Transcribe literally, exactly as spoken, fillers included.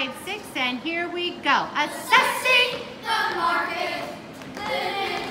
five, six, and here we go. Assessing the market.